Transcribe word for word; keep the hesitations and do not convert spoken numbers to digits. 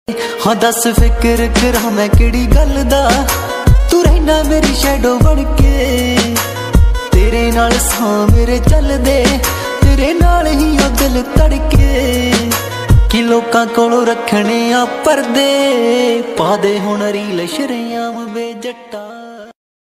हाँ दस फिक्र करा मैं किहड़ी गल दा, तू रहना मेरी शैडो बन के। तेरे नाल सां मेरे चलदे, तेरे नाल ही ओ दिल धड़के। कि लोकां कोलों रखने आ परदे, पा दे हुण रील शरेआम वे जट्टा।